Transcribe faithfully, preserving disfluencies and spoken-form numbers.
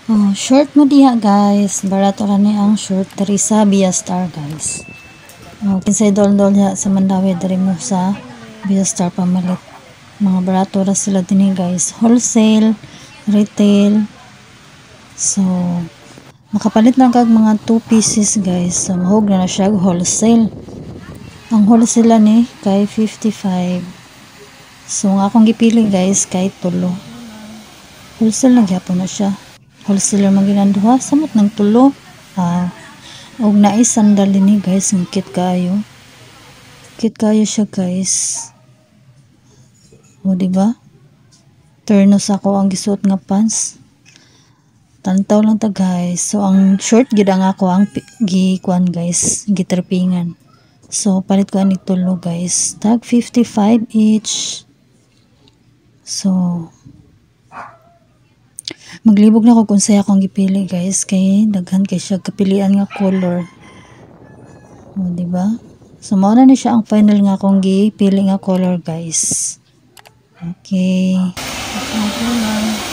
Oh, short mo diha guys. Barato ra ni ang short dari sa Viastar guys. Oh, kinsay dol-dol diha sa Mandawi dari mo sa Viastar pamalit. Mga barato ra sila dinhi guys. Wholesale, retail. So, makapalit lang kag mga two pieces guys. So, mahog na na siya wholesale. Ang wholesale ni kay fifty-five. So, nga akong gipili guys kay tulo. Wholesale na gyapon na siya. Wholesale man ginanduha samot ng tulo. Ah, og naay sandal ni guys, ng kit kayo. Kit kayo siya guys. O di ba? Turnos ako ang gisuot nga pants. Tantaw lang ta guys. So ang short gid ang ako ang gikuan guys, gitrepingan. So palit ko ani tulo guys. Tag fifty-five each. So maglibog na ko kung saya akong gipili guys, kay daghan kay siya kapilian nga color. O di ba? So mao na ni siya ang final nga akong gipili nga color guys. Okay. Okay.